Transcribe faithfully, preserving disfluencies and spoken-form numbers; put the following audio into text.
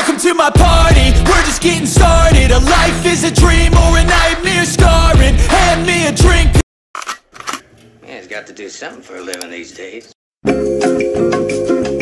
Welcome to my party, we're just getting started. A life is a dream or a nightmare scarring. Hand me a drink. Man's got to do something for a living these days.